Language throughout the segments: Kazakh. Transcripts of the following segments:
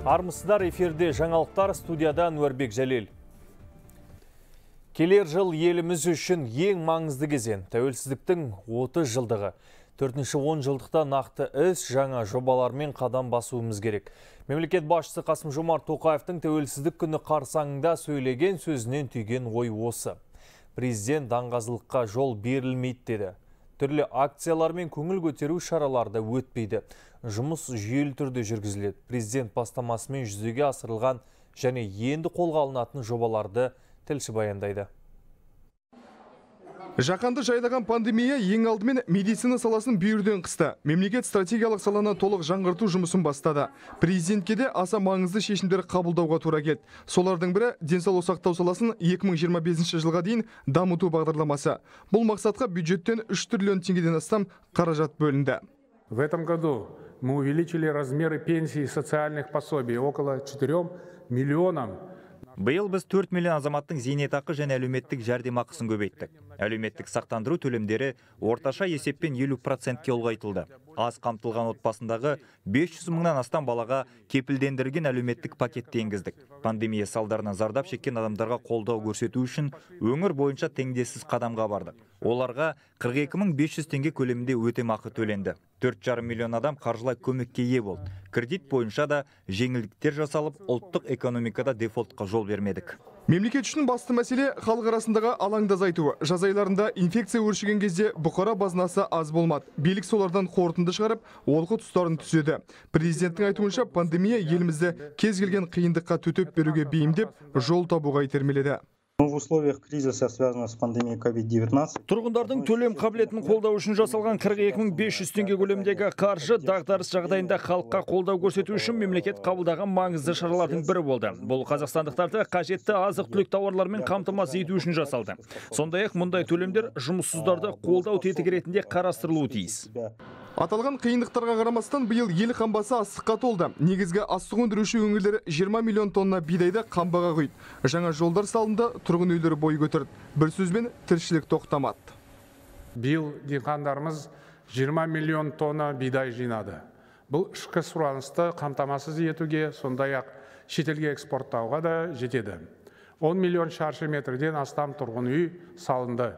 Армысыздар, эфирде жаңалықтар, студиядан Нуарбек Жәлел. Келер жыл еліміз үшін ең маңызды кезең. Тәуелсіздіктің 30 жылдығы. 4-ші 10 жылдықта нақты іс, жаңа жобалармен қадам басуымыз керек. Мемлекет басшысы Қасым-Жомарт Тоқаевтың тәуелсіздік күні қарсаңында сөйлеген сөзінен түйген ой осы. Президент даңғазылыққа жол берілмейді деді. Түрлі акциялар мен көңіл көтеру шараларды өтпейді. Жұмыс жүйелі түрде жүргізіледі. Президент бастамасымен жүзеге асырылған және енді қолға алынатын жобаларды тілші баяндайды. Жаһанды жайлаған пандемия ең алдымен медицина саласын бүйірден қысты. Мемлекет стратегиялық саланы толық жаңғырту жұмысын бастады. Президентке де аса маңызды шешімдер қабылдауға тура келді. Солардың бірі денсаулық сақтау саласын 2025 жылға дейін дамыту бағдарламасы. Бұл мақсатқа бюджеттен 3 триллион теңгеден астам қаражат бөлінді. В этом году мы увеличили размеры пенсий и социальных пособий около 4 миллионам. Биыл біз 4 миллион азаматтың зейнетақы және әлеуметтік жәрдемақысын көбейттік. Әлеуметтік сақтандыру төлемдері орташа есеппен 50%-ке ұлғайтылды. Аз қамтылған отбасындағы 500 мыңнан астам балаға кепілдендірген әлеуметтік пакетті енгіздік. Пандемия салдарынан зардап шеккен адамдарға қолдау көрсету үшін өңір бойынша теңдессіз қадамға бардық. Оларға 42.500 теңге көлемінде өтемақы төленді. 4,5 миллион адам қаржылай көмекке ие болды. Кредит бойынша да жеңілдіктер жасалып, ұлттық экономикада дефолтқа жол бермедік. Мемлекет үшін басты мәселе халық арасындағы алаңды азайту. Жаз айларында инфекция өршіген кезде бұқара базынасы аз болмады. Билік солардан қорытынды шығарып, олқы тұстарын түзеді. Президенттің айтуынша пандемия елімізді кез келген қиындыққа төтеп беруге бейімдеп, жол табуға итермеледі. В условиях кризиса, связанного с пандемией COVID-19. Тұрғындардың төлем қабілетін қолдау үшін жасалған 42.500 теңге көлемдегі қаржы дағдарыс жағдайында халыққа қолдау көрсету үшін мемлекет қабылдаған маңызды шаралардың бірі болды. Бұл қазақстандықтарды қажетті азық-түлік тауарлармен қамтамасыз ету үшін жасалды. Сондай-ақ мұндай төлемдер жұмыссыздарды қолдау тетігі ретінде қарастырылуы тиіс. Аталған қиындықтарға қарамастан биыл ел қамбасы астыққа толды. Негізгі астық өндіруші өңірлер 20 миллион тонна бидайды қамбаға құйды. Жаңа жолдар салынды, тұрғын үйлер бой көтерді. Бір сөзбен тіршілік тоқтамады. Биыл диқандарымыз 20 миллион тонна бидай жинады. Бұл ішкі сұранысты қамтамасыз етуге, сондай-ақ шетелге экспорттауға да жетеді. 10 миллион шаршы метрден астам тұрғын үй салынды.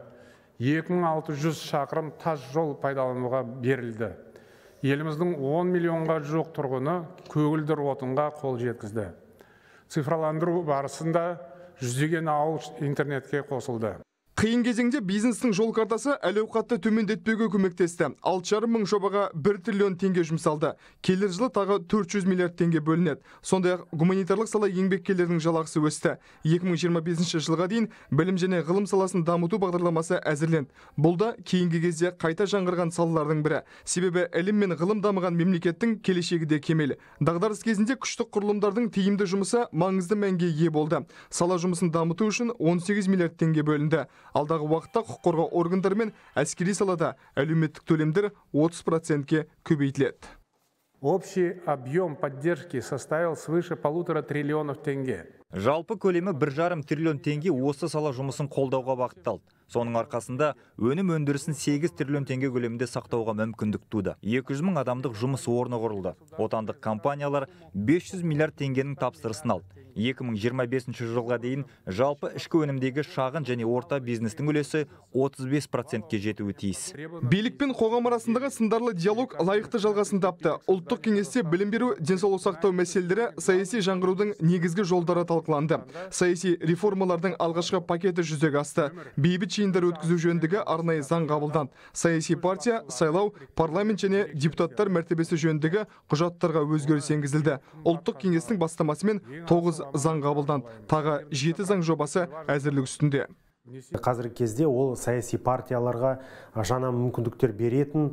2600 шақырым тас жол пайдалануға берілді. Еліміздің 10 миллионға жоқ тұрғыны көгілдір отынға қол жеткізді. Цифрландыру барысында жүздеген ауыл интернетке қосылды. Қиын кезеңде бизнестің жол картасы әл-ауқатты төмендетпеуге көмектесті. 6,5 мың жобаға 1 триллион теңге жұмсалды. Келер жылы тағы 400 миллиард теңге бөлінеді. Сондай-ақ гуманитарлық сала еңбеккерлерінің жалақысы өсті. 2025 жылға дейін білім және ғылым саласын дамыту бағдарламасы әзірленді. Бұл да кейінгі кезде қайта жаңғырған салалардың бірі. Себебі ілім мен ғылым дамыған мемлекеттің келешегі де кемел. Дағдарыс кезінде күштік құрылымдардың тиімді жұмысы маңызды мәнге ие болды. Сала жұмысын дамыту үшін 18 миллиард теңге бөлінді. Алдағы уақытта құқық қорғау органдары мен әскери салада әлеуметтік төлемдер 30%-ке көбейтіледі. Общий объем поддержки составил свыше 1,5 триллионов тенге. Жалпы көлемі 1,5 триллион теңге осы сала жұмысын қолдауға бағытталды. Соның арқасында өнім өндірісін 8 триллион теңге көлемінде сақтауға мүмкіндік туды. 200 мың адамдық жұмыс орны құрылды. Отандық компаниялар 500 миллиард теңгенің тапсырысын алды. 2025 жылға дейін жалпы ішкі өнімдегі шағын және орта бизнестің үлесі 35%-ке жетуі тиіс. Билік пен қоғам арасындағы сындарлы диалог лайықты жалғасын тапты. Ұлттық кеңесте білім беру, денсаулық сақтау мәселелері, саяси жаңғырудың негізгі жолдары талқыланды. Саяси реформалардың алғашқы пакеті жүзеге асты. Бейбіт жиындар өткізу жөніндегі арнайы заң қабылданды. Саяси партия, сайлау, парламент және депутаттар мәртебесі жөніндегі құжаттарға өзгеріс енгізілді. Ұлттық кеңестің бастамасымен 9 заң қабылданды. Тағы 7 заң жобасы әзірлік үстінде. Қазіргі кезде ол саяси партияларға жаңа мүмкіндіктер беретін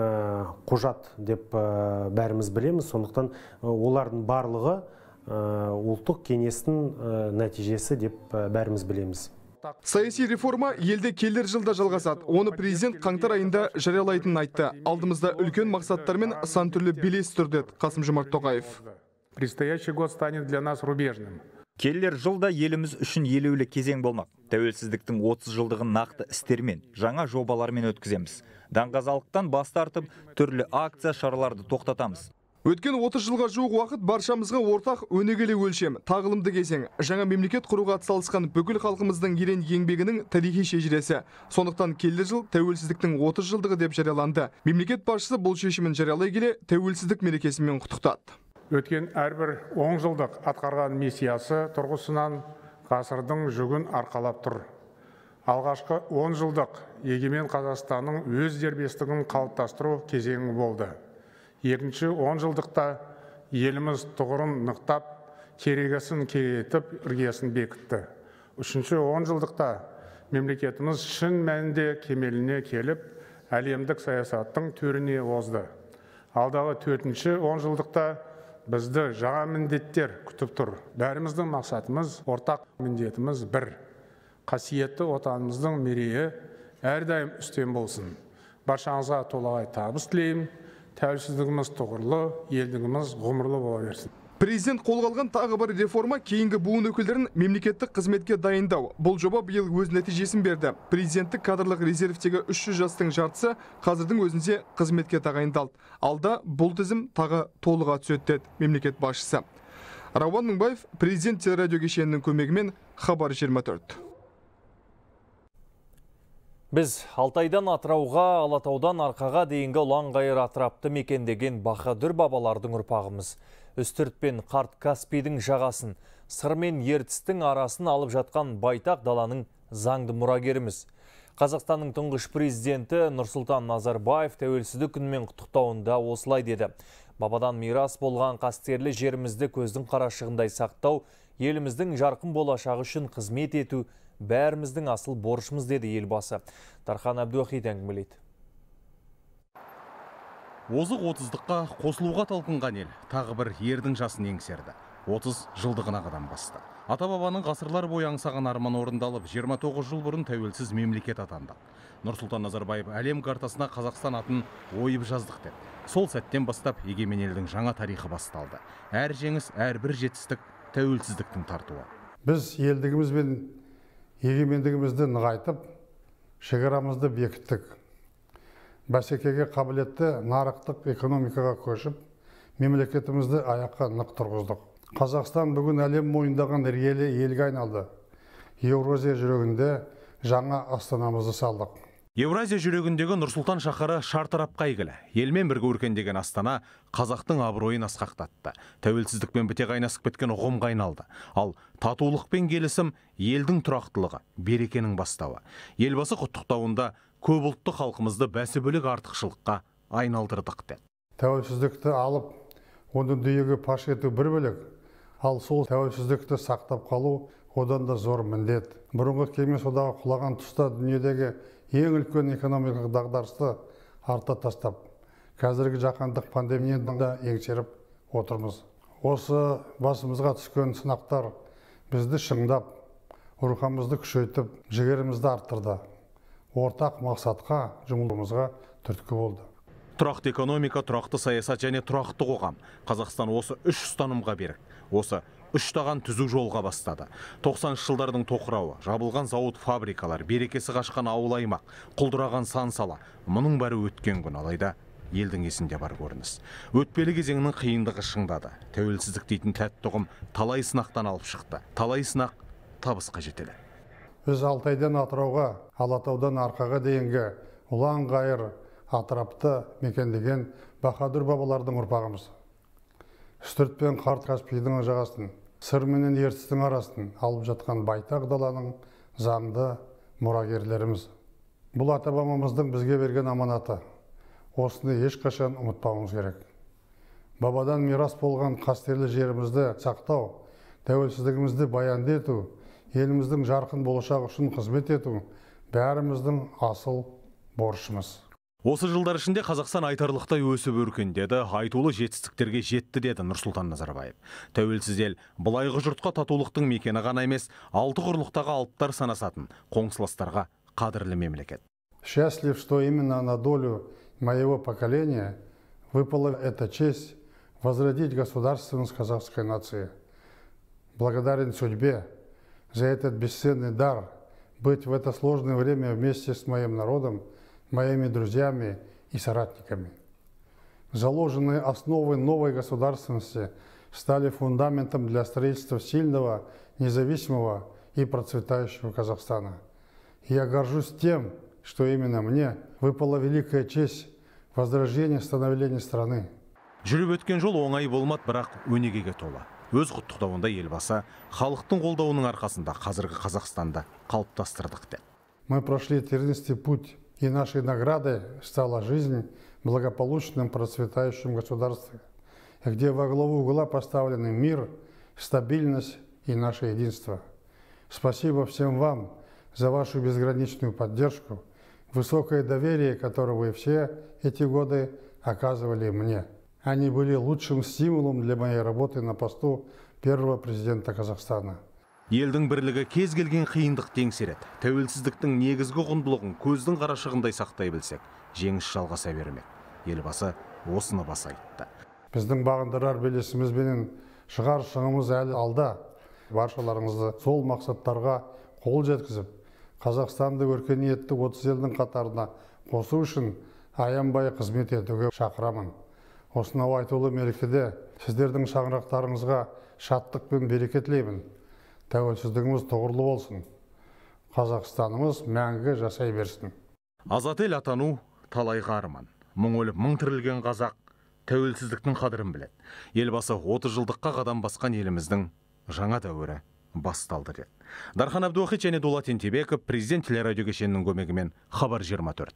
құжат деп бәріміз білеміз. Сондықтан олардың барлығы ұлттық кеңестің нәтижесі деп бәріміз білеміз. Саяси реформа елде келер жылда жалғасады. Оны президент қаңтар айында жариялайтынын айтты. Алдымызда үлкен мақсаттар мен сан түрлі белес тұр деді Қасым-Жомарт Тоқаев. Предстоящий год станет для нас рубежным. Келер жылда еліміз үшін елеулі кезең болмақ. Тәуелсіздіктің 30 жылдығын нақты істермен, жаңа жобалармен өткіземіз. Даңғазалықтан бас тартып, түрлі акция шараларды тоқтатамыз. Өткен 30 жылға жуық уақыт баршамызға ортақ өнегелі өлшем, тағылымды кезең. Жаңа мемлекет құруға атсалысқан бүкіл халқымыздың ерен еңбегінің тарихи шежіресі. Сондықтан келер жыл тәуелсіздіктің 30 жылдығы деп жарияланды. Мемлекет басшысы бұл шешімін жариялай келе тәуелсіздік мерекесімен құттықтады. Өткен әрбір 10 жылдық атқарған миссиясы тұрғысынан ғасырдың жүгін арқалап тұр. Алғашқы 10 жылдық егемен Қазақстанның өз дербестігін қалыптастыру кезеңі болды. Екінші 10 жылдықта еліміз тұғырын нықтап, керегесін кеңейтіп, іргесін бекітті. Үшінші 10 жылдықта мемлекетіміз шын мәнінде кемеліне келіп, әлемдік саясаттың төріне озды. Алдағы 4-ші 10 жылдықта бізді жаңа міндеттер күтіп тұр. Бәріміздің мақсатымыз, ортақ міндетіміз бір. Қасиетті отанымыздың мерейі әрдайым үстем болсын. Баршаңызға толағай табыс тілеймін. Тәуелсіздігіміз тұғырлы, елдігіміз ғұмырлы бола берсін. Президент қолға алған тағы бір реформа кейінгі буын өкілдерін мемлекеттік қызметке дайындау. Бұл жоба биыл өз нәтижесін берді. Президенттік кадрлық резервтегі 300 жастың жартысы қазірдің өзінде қызметке тағайындалды. Алда бұл тізім тағы толыға түседі деді мемлекет басшысы. Рауан Мыңбаев, президент телерадио кешенінің көмегімен, Хабар 24. Біз Алтайдан Атырауға, Алатаудан Арқаға дейінгі ұлан-ғайыр атырапты мекендеген баһадүр бабалардың ұрпағымыз. Үстірт пен қарт Каспийдің жағасын, сыр мен ертістің арасын алып жатқан байтақ даланың заңды мұрагеріміз. Қазақстанның тұңғыш президенті Нұрсұлтан Назарбаев тәуелсіздік күнімен құттықтауында осылай деді. Бабадан мирас болған қастерлі жерімізді көздің қарашығындай сақтау, еліміздің жарқын болашағы үшін қызмет ету бәріміздің асыл борышымыз, деді елбасы. Дархан Әбдуахит әңгімелейді. Озық 30-дыққа қосылуға талпынған ел тағы бір ердің жасын еңсерді. 30 жылдығына қадам басты. Ата-бабаның ғасырлар бойы аңсаған арман орындалып, 29 жыл бұрын тәуелсіз мемлекет атанды. Нұрсұлтан Назарбаев әлем картасына Қазақстан атын ойып жаздық деп. Сол сәттен бастап егемен елдің жаңа тарихы басталды. Әр жеңіс, әрбір жетістік тәуелсіздіктің тартуы. Біз елдігіміз бен егемендігімізді нығайтып, шекарамызды бекіттік. Бәсекеге қабілетті нарықтық экономикаға көшіп, мемлекетімізді аяққа нық тұрғыздық. Қазақстан бүгін әлем мойындаған іргелі елге айналды. Еуразия жүрегінде жаңа астанамызды салдық. Еуразия жүрегіндегі Нұрсұлтан шаһары шартарапқа әйгілі. Елмен бірге өркендеген Астана қазақтың абыройын асқақтатты. Тәуелсіздікпен біте қайнасып кеткен ұғымға айналды. Ал татулық пен келісім елдің тұрақтылығы, берекенің бастауы. Елбасы құттықтауында көп ұлтты халқымызды бәсібілік артықшылыққа айналдырдық деп. Тәуелсіздікті алып, оны дүниеге паш ету бір бөлек, ал сол тәуелсіздікті сақтап қалу одан да зор міндет. Бұрынғы кеңес одағы құлаған тұста дүниедегі ең үлкен экономикалық дағдарысты артта тастап, қазіргі жаһандық пандемияны да еңсеріп отырмыз. Осы басымызға түскен сынақтар бізді шыңдап, рухымызды күшейтіп, жігерімізді арттырды. Ортақ мақсатқа жұмылуымызға түрткі болды. Тұрақты экономика, тұрақты саясат және тұрақты қоғам. Қазақстан осы үш ұстанымға берік. Осы үштаған түзу жолға бастады. 90-шы жылдардың тоқырауы, жабылған зауыт, фабрикалар, берекесі қашқан ауыл аймақ, құлдыраған сан сала. Мұның бәрі өткен күн, алайда елдің есінде бар көрініс. Өтпелі кезеңнің қиындығы шыңдады. Тәуелсіздік дейтін тәтті ұғым талай сынақтан алып шықты. Талай сынақ табысқа жетеді. Біз Алтайдан Атырауға, Алатаудан Арқаға дейінгі ұлан-ғайыр атырапты мекендеген баһадүр бабалардың ұрпағымыз. Үстірт пен қарт Каспийдің жағасын, сыр менен ертістің арасын алып жатқан байтақ даланың заңды мұрагерлеріміз. Бұл ата-бабамыздың бізге берген аманаты. Осыны ешқашан ұмытпауымыз керек. Бабадан мирас болған қастерлі жерімізді сақтау, тәуелсіздігімізді баянды ету, еліміздің жарқын болашағы үшін қызмет ету бәріміздің асыл борышымыз. Осы жылдар ішінде Қазақстан айтарлықтай өсіп өркендеді, айтулы жетістіктерге жетті, деді Нұрсұлтан Назарбаев. Тәуелсіз ел былайғы жұртқа татулықтың мекені ғана емес, алты құрлықтағы алыптар санасатын қоңсыластарға қадірлі мемлекет. Счастлив, что именно на долю моего поколения выпала эта честь возродить государственность казахской нации. Благодарен судьбе за этот бесценный дар быть в это сложное время вместе с моим народом, моими друзьями и соратниками. заложенные основы новой государственности, стали фундаментом для строительства сильного, независимого и процветающего Казахстана. Я горжусь тем, что именно мне выпала великая честь возрождения становления страны. Жүріп өткен жол оңай болмады, бірақ өнегеге толы. Өз құттықтауында елбасы халықтың қолдауының арқасында қазіргі Қазақстанды қалыптастырдық деді. Мы прошли тернистый путь, и нашей наградой стала жизнь в благополучном процветающем государстве, где во главу угла поставлены мир, стабильность и наше единство. Спасибо всем вам за вашу безграничную поддержку, высокое доверие, которое вы все эти годы оказывали мне. Они были лучшим стимулом для моей работы на посту первого президента Казахстана. Елдің бірлігі кез келген қиындық теңсереді. Тәуелсіздіктің негізгі құндылығын көздің қарашығындай сақтай білсек, жеңіс жалғаса бермек. Елбасы осыны баса айтты. Біздің бағындырар белесімізбенен шығар шыңымыз әлі алда. Баршаларыңызды сол мақсаттарға қол жеткізіп, Қазақстанды өркениетті 30 елдің қатарына қосу үшін аянбай қызмет етуге шақырамын. Осынау айтулы мерекеде сіздердің шаңырақтарыңызға шаттық пен береке тілеймін. Тәуелсіздігіміз тұғырлы болсын. Қазақстанымыз мәңгі жасай берсін. Азат ел атану талайға арман. Мың өліп, мың тірілген қазақ тәуелсіздіктің қадірін біледі. Елбасы 30 жылдыққа қадам басқан еліміздің жаңа дәуірі басталды деді. Дархан Абдуахит және Дулат Ентебеков, президент телерадио кешенінің көмегімен Хабар 24.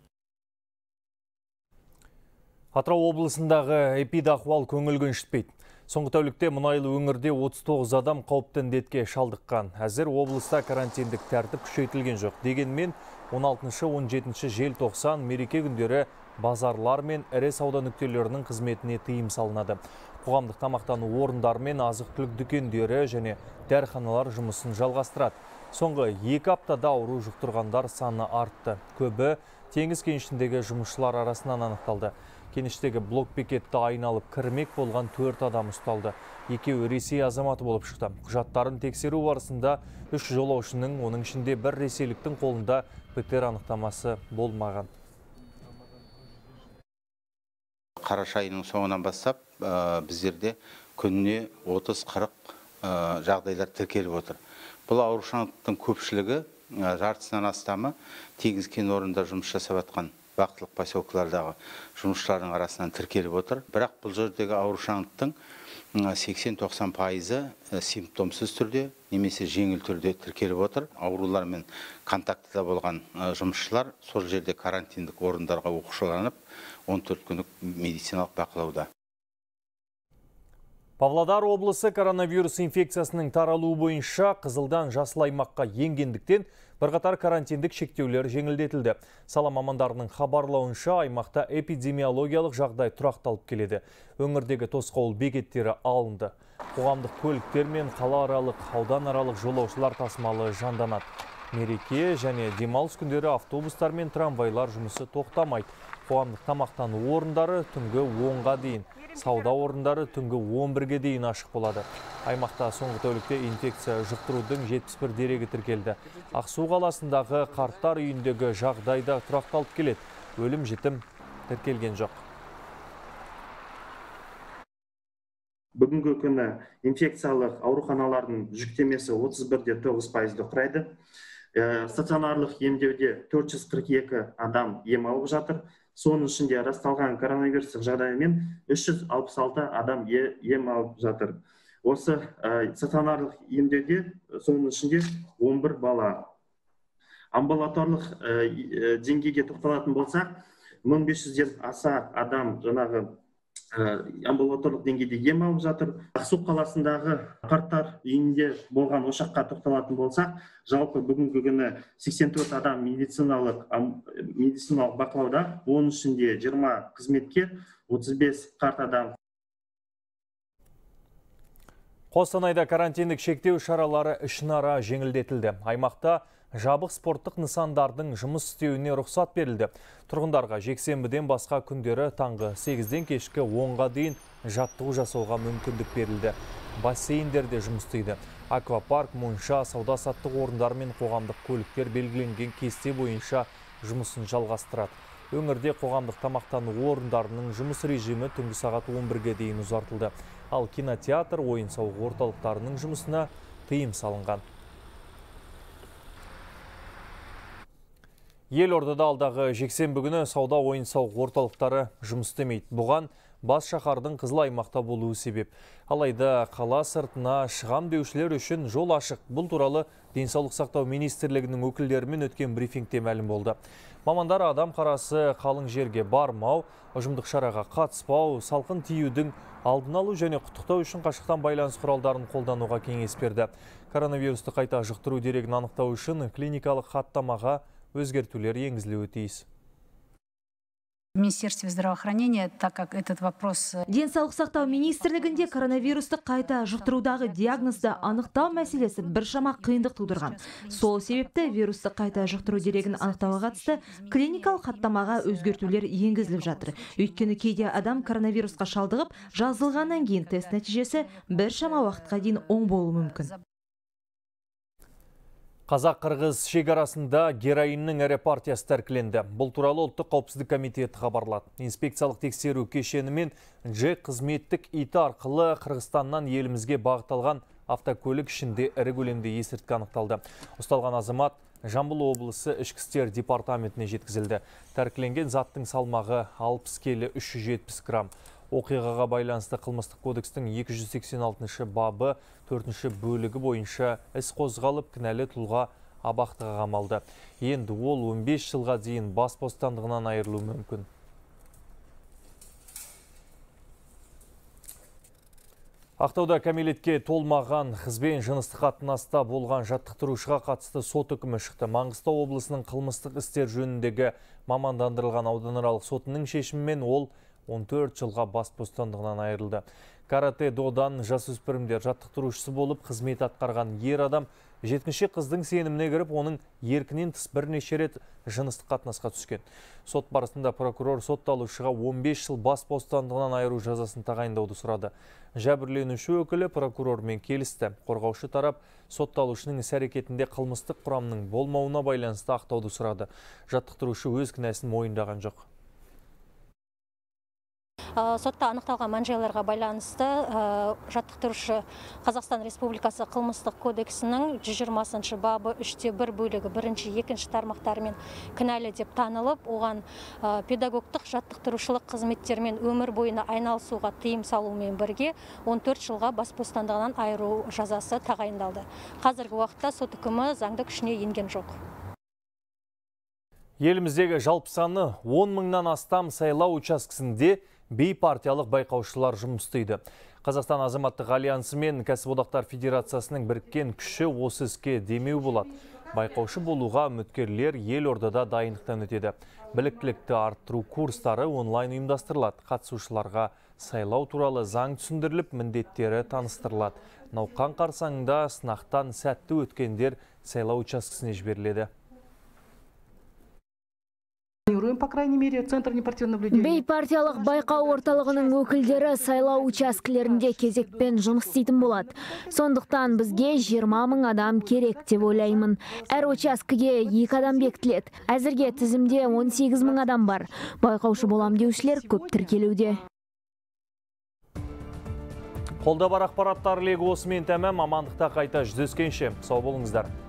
Атырау облысындағы эпидахуал көңіл көншітпейді. Соңғы тәулікте мұнайлы өңірде 39 адам қауіпті індетке шалдыққан. Әзір облыста карантиндік тәртіп күшейтілген жоқ. Дегенмен 16-17 желтоқсан мереке күндері базарлар мен ірі сауда нүктелерінің қызметіне тыйым салынады. Қоғамдық тамақтану орындары мен азық-түлік дүкендері және дәріханалар жұмысын жалғастырады. Соңғы 2 аптада ауру жұқтырғандар саны артты. Көбі теңіз кенішіндегі жұмысшылар арасынан анықталды. Кеніштегі блок-бекетті айналып кірмек болған 4 адам ұсталды. Екеуі Ресей азаматы болып шықты. Құжаттарын тексеру барысында 3 жолаушының, оның ішінде 1 ресейліктің қолында ПТР анықтамасы болмаған. Қараша айының соңынан бастап біздерде күніне 30-40 жағдайлар тіркеліп отыр. Бұл аурушаңдықтың көпшілігі, жартысынан астамы теңіз кен орнында жұмыс жасап жатқан бақытлық поселкалардағы жұмысшылардың арасынан тіркеліп отыр. Бірақ бұл жердегі аурушаңдықтың 80-90% симптомсыз түрде, немесе жеңіл түрде тіркеліп отыр. Аурулармен контактыда болған жұмысшылар сол жерде карантиндік орындарға оқшауланып, 14 күндік медициналық бақылауда. Павлодар облысы коронавирус инфекциясының таралуы бойынша қызылдан жасыл аймаққа енгендіктен бірқатар карантиндік шектеулер жеңілдетілді. Сала мамандарының хабарлауынша аймақта эпидемиологиялық жағдай тұрақталып келеді. Өңірдегі тосқауыл бекеттері алынды. Қоғамдық көліктер мен қалааралық, ауданаралық жолаушылар тасымалы жанданады. Мереке және демалыс күндері автобустар мен трамвайлар жұмысы тоқтамайды. Қоғамдық тамақтану орындары түнгі 10-ға дейін, сауда орындары түнгі 11-ге дейін ашық болады. Аймақта соңғы тәулікте инфекция жұқтырудың 71 дерегі тіркелді. Ақсу қаласындағы қарттар үйіндегі жағдайда тұрақталып келеді. Өлім жітім тіркелген жоқ. Бүгінгі күні инфекциялық ауруханалардың жүктемесі 31,9%-ді құрайды. Стационарлық емдеуде 442 адам ем алып жатыр. Соның ішінде расталған коронавирустық жағдаймен 366 адам ем алып жатыр. Осы стационарлық емдеуде соның ішінде 11 бала. Амбулаторлық деңгейге тоқталатын болсақ, 1500-ден аса адам жаңағы амбулаторлық деңгейде ем алып жатыр. Ақсу қаласындағы қарттар үйінде болған ошаққа тоқталатын болсақ, жалпы бүгінгі күні 84 адам медициналық бақылауда, оның ішінде 20 қызметкер, 35 қарт адам. Қостанайда карантиндік шектеу шаралары ішінара жеңілдетілді. Аймақта жабық спорттық нысандардың жұмыс істеуіне рұқсат берілді. Тұрғындарға жексенбіден басқа күндері таңғы 8-ден кешкі 10-ға дейін жаттығу жасауға мүмкіндік берілді. Бассейндерде жұмыс істейді. Аквапарк, монша, сауда-саттық орындар мен қоғамдық көліктер белгіленген кесте бойынша жұмысын жалғастырады. Өңірде қоғамдық тамақтану орындарының жұмыс режимі түнгі сағат 11-ге дейін ұзартылды. Ал кинотеатр, ойын-сауық орталықтарының жұмысына тыйым салынған. Елордада алдағы жексенбі күні сауда ойын-сауық орталықтары жұмыс істемейді. Бұған бас шаһардың қызыл аймақта болуы себеп. Алайда қала сыртына шығам деушілер үшін жол ашық. Бұл туралы Денсаулық сақтау министрлігінің өкілдерімен өткен брифингте мәлім болды. Мамандар адам қарасы қалың жерге бармау, ұжымдық шараға қатыспау, салқын тиюдің алдын алу және құттықтау үшін қашықтан байланыс құралдарын қолдануға кеңес берді. Коронавирусты қайта жұқтыру дерегін анықтау үшін клиникалық хаттамаға өзгертулер енгізілуі тиіс. В Министерстве здравоохранения, так как этот вопрос... Денсаулық сақтау министрлігінде коронавирусты қайта жұқтырудағы диагнозды анықтау мәселесі біршама қиындық тудырған. Сол себепті вирусты қайта жұқтыру дерегін анықтауға қатысты клиникалық хаттамаға өзгертулер енгізіліп жатыр. Өйткені кейде адам коронавирусқа шалдығып, жазылғаннан кейін тест нәтижесі біршама уақытқа дейін оң болуы мүмкін. Қазақ-қырғыз шекарасында героиннің ірі партиясы тәркіленді. Бұл туралы ұлттық қауіпсіздік комитеті хабарлады. Инспекциялық тексеру кешені мен Ж қызметтік иті арқылы Қырғызстаннан елімізге бағытталған автокөлік ішінде ірі көлемде есірткі анықталды. Ұсталған азамат Жамбыл облысы ішкі істер департаментіне жеткізілді. Тәркіленген заттың салмағы 60 келі 370 грамм. Оқиғаға байланысты қылмыстық кодекстің 286 бабы 4 бөлігі бойынша іс қозғалып, кінәлі тұлға абақтыға қамалды. Енді ол 15 жылға дейін бас бостандығынан айырылуы мүмкін. Ақтауда кәмелетке толмаған қызбен жыныстық қатынаста болған жаттықтырушыға қатысты сот үкімі шықты. Маңғыстау облысының қылмыстық істер жөніндегі мамандандырылған ауданаралық сотының шешімімен ол 14 жылға бас бостандығынан айырылды. Каратэ-додан жасөспірімдер жаттықтырушысы болып қызмет атқарған ер адам жеткіншек қыздың сеніміне кіріп, оның еркінен тыс бірнеше рет жыныстық қатынасқа түскен. Сот барысында прокурор сотталушыға 15 жыл бас бостандығынан айыру жазасын тағайындауды сұрады. Жәбірленуші өкілі прокурормен келісті. Қорғаушы тарап сотталушының іс-әрекетінде қылмыстық құрамның болмауына байланысты ақтауды сұрады. Жаттықтырушы өз кінәсін мойындаған жоқ. Сотта анықталған мән-жайларға байланысты жаттықтырушы Қазақстан Республикасы қылмыстық кодексінің 120 бабы 3-1 бөлігі 1-2 тармақтарымен кінәлі деп танылып, оған педагогтық жаттықтырушылық қызметтермен өмір бойына айналысуға тыйым салумен бірге 14 жылға бас бостандығынан айыру жазасы тағайындалды. Қазіргі уақытта сот үкімі заңды күшіне енген жоқ. Еліміздегі жалпы саны 10 мыңнан астам сайлау учаскесінде бейпартиялық байқаушылар жұмыс істейді. Қазақстан азаматтық альянсы мен кәсіподақтар федерациясының біріккен күші осы іске демеу болады. Байқаушы болуға үміткерлер елордада дайындықтан өтеді. Біліктілікті арттыру курстары онлайн ұйымдастырылады. Қатысушыларға сайлау туралы заң түсіндіріліп, міндеттері таныстырылады. Науқан қарсаңында сынақтан сәтті өткендер сайлау учаскесіне жіберіледі. Бейпартиялық байқау орталығының өкілдері сайлау учаскелерінде кезекпен жұмыс істейтін болады. Сондықтан бізге 20 мың адам керек деп ойлаймын. Әр учаскеге 2 адам бекітіледі. Әзірге тізімде 18 мың адам бар. Байқаушы болам деушілер көп тіркелуде. Қолда бар ақпараттар легі осымен тәмам. Амандықта қайта жүздескенше. Сау болыңыздар.